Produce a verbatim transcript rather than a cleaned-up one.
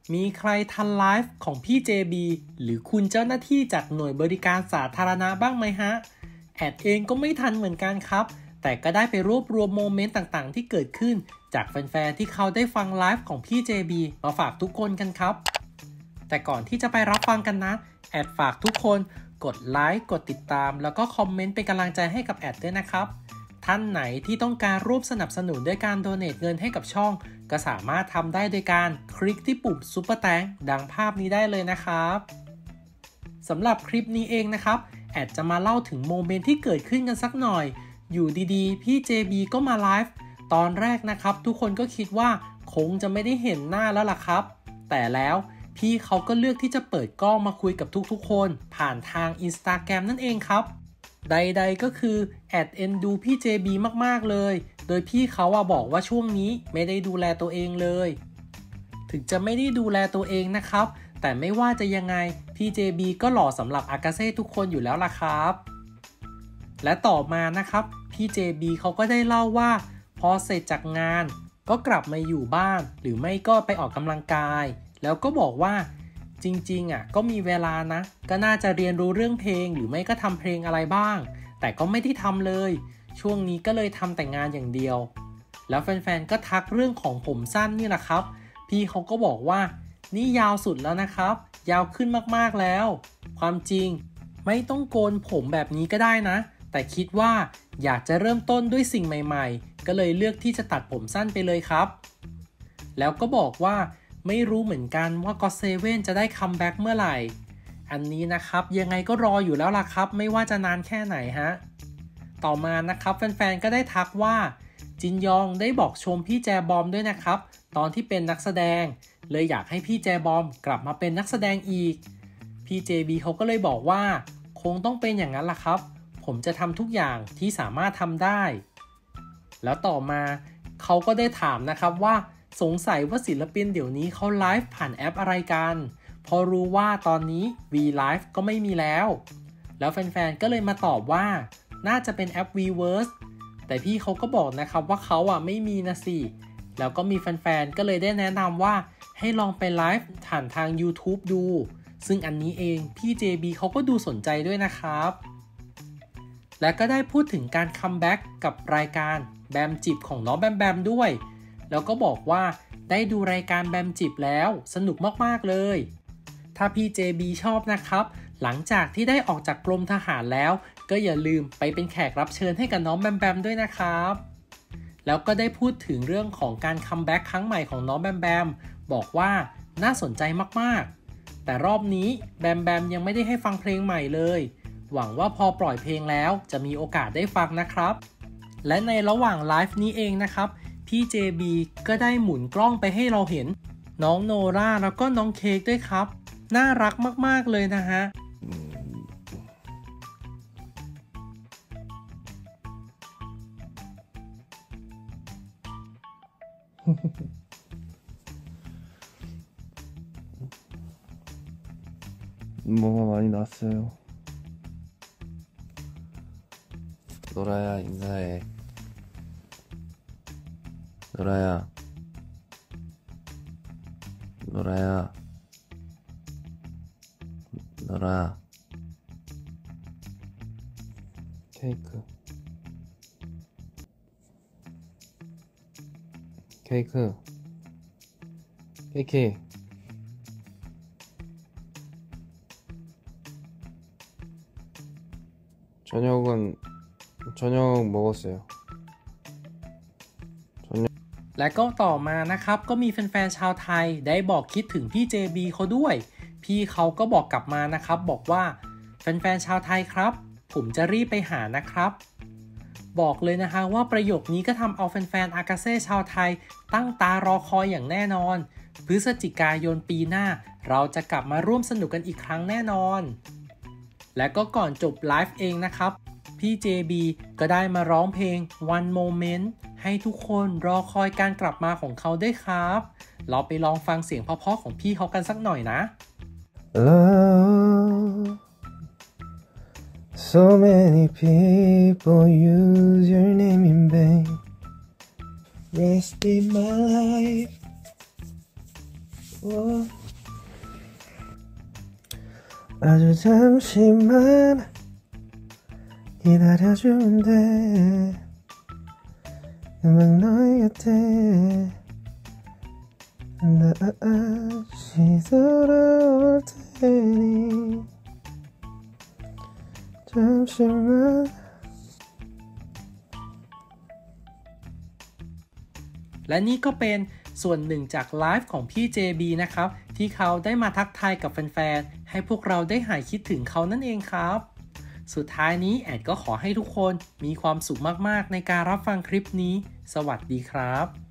มีใครทันไลฟ์ของพี่ เจ บี หรือคุณเจ้าหน้าที่จากหน่วยบริการสาธารณะบ้างไหมฮะแอดเองก็ไม่ทันเหมือนกันครับแต่ก็ได้ไปรวบรวมโมเมนต์ต่างๆที่เกิดขึ้นจากแฟนๆที่เขาได้ฟังไลฟ์ของพี่ เจ บี มาฝากทุกคนกันครับแต่ก่อนที่จะไปรับฟังกันนะแอดฝากทุกคนกดไลค์กดติดตามแล้วก็คอมเมนต์เป็นกำลังใจให้กับแอดด้วยนะครับท่านไหนที่ต้องการร่วมสนับสนุนด้วยการโดเนทเงินให้กับช่องก็สามารถทำได้โดยการคลิกที่ปุ่มซุปเปอร์แตงดังภาพนี้ได้เลยนะครับสำหรับคลิปนี้เองนะครับแอดจะมาเล่าถึงโมเมนต์ที่เกิดขึ้นกันสักหน่อยอยู่ดีๆพี่ เจ บี ก็มาไลฟ์ตอนแรกนะครับทุกคนก็คิดว่าคงจะไม่ได้เห็นหน้าแล้วล่ะครับแต่แล้วพี่เขาก็เลือกที่จะเปิดกล้องมาคุยกับทุกๆคนผ่านทาง Instagram นั่นเองครับใดๆก็คือแอดเอ็นดูพี่ เจ บี มากๆเลยโดยพี่เขาว่าบอกว่าช่วงนี้ไม่ได้ดูแลตัวเองเลยถึงจะไม่ได้ดูแลตัวเองนะครับแต่ไม่ว่าจะยังไงพี่ เจ บี ก็หล่อสำหรับอากาเซ่ทุกคนอยู่แล้วล่ะครับและต่อมานะครับพี่ เจ บี เขาก็ได้เล่าว่าพอเสร็จจากงานก็กลับมาอยู่บ้านหรือไม่ก็ไปออกกำลังกายแล้วก็บอกว่าจริงๆอ่ะก็มีเวลานะก็น่าจะเรียนรู้เรื่องเพลงหรือไม่ก็ทำเพลงอะไรบ้างแต่ก็ไม่ได้ทำเลยช่วงนี้ก็เลยทำแต่งานอย่างเดียวแล้วแฟนๆก็ทักเรื่องของผมสั้นนี่แหละครับพี่เขาก็บอกว่านี่ยาวสุดแล้วนะครับยาวขึ้นมากๆแล้วความจริงไม่ต้องโกนผมแบบนี้ก็ได้นะแต่คิดว่าอยากจะเริ่มต้นด้วยสิ่งใหม่ๆก็เลยเลือกที่จะตัดผมสั้นไปเลยครับแล้วก็บอกว่าไม่รู้เหมือนกันว่าก็อตเซเว่นจะได้คัมแบ็กเมื่อไหร่อันนี้นะครับยังไงก็รออยู่แล้วล่ะครับไม่ว่าจะนานแค่ไหนฮะต่อมานะครับแฟนๆก็ได้ทักว่าจินยองได้บอกชมพี่แจบอมด้วยนะครับตอนที่เป็นนักแสดงเลยอยากให้พี่แจบอมกลับมาเป็นนักแสดงอีกพี่ เจ บี เขาก็เลยบอกว่าคงต้องเป็นอย่างนั้นล่ะครับผมจะทำทุกอย่างที่สามารถทำได้แล้วต่อมาเขาก็ได้ถามนะครับว่าสงสัยว่าศิลปินเดี๋ยวนี้เขาไลฟ์ผ่านแอปอะไรกันพอรู้ว่าตอนนี้ V Live ก็ไม่มีแล้วแล้วแฟนๆก็เลยมาตอบว่าน่าจะเป็นแอป Vverse แต่พี่เขาก็บอกนะครับว่าเขาอ่ะไม่มีนะสิแล้วก็มีแฟนๆก็เลยได้แนะนำว่าให้ลองไปไลฟ์ผ่านทาง YouTube ดูซึ่งอันนี้เองพี่ เจ บี เขาก็ดูสนใจด้วยนะครับและก็ได้พูดถึงการคัมแบ็กกับรายการแบมจิบของน้องแบมแบมด้วยแล้วก็บอกว่าได้ดูรายการแบมจิบแล้วสนุกมากๆเลยถ้าพี่ เจ บี ชอบนะครับหลังจากที่ได้ออกจากกรมทหารแล้วก็อย่าลืมไปเป็นแขกรับเชิญให้กับน้องแบมแบมด้วยนะครับแล้วก็ได้พูดถึงเรื่องของการคัมแบ็กครั้งใหม่ของน้องแบมแบมบอกว่าน่าสนใจมากๆแต่รอบนี้แบมแบมยังไม่ได้ให้ฟังเพลงใหม่เลยหวังว่าพอปล่อยเพลงแล้วจะมีโอกาสได้ฟังนะครับและในระหว่างไลฟ์นี้เองนะครับพี่ เจ บี ก็ได้หมุนกล้องไปให้เราเห็นน้องโนราแล้วก็น้องเค้กด้วยครับน่ารักมากๆเลยนะฮะ 케이크케이크케이크저녁은저녁먹었어요 และก็ต่อมานะครับก็มีแฟนๆชาวไทยได้บอกคิดถึงพี่ เจ บี เขาด้วยพี่เขาก็บอกกลับมานะครับบอกว่าแฟนๆชาวไทยครับผมจะรีบไปหานะครับบอกเลยนะคะว่าประโยคนี้ก็ทำเอาแฟนๆอากาเซ่ชาวไทยตั้งตารอคอยอย่างแน่นอนพฤศจิกายนปีหน้าเราจะกลับมาร่วมสนุกกันอีกครั้งแน่นอนและก็ก่อนจบไลฟ์เองนะครับพี่ เจ บี ก็ได้มาร้องเพลง One Moment ให้ทุกคนรอคอยการกลับมาของเขาด้วยครับเราไปลองฟังเสียงเพราะๆของพี่เขากันสักหน่อยนะ Love So many people use your name in vain Rest in my life 아주 잠시만 기다려주면 돼 음악 너의 곁에 다시 돌아올 테니 잠시만 และนี่ก็เป็นส่วนหนึ่งจากไลฟ์ของพี่ เจ บี นะครับที่เขาได้มาทักทายกับแฟนๆให้พวกเราได้หายคิดถึงเขานั่นเองครับสุดท้ายนี้แอดก็ขอให้ทุกคนมีความสุขมากๆในการรับฟังคลิปนี้สวัสดีครับ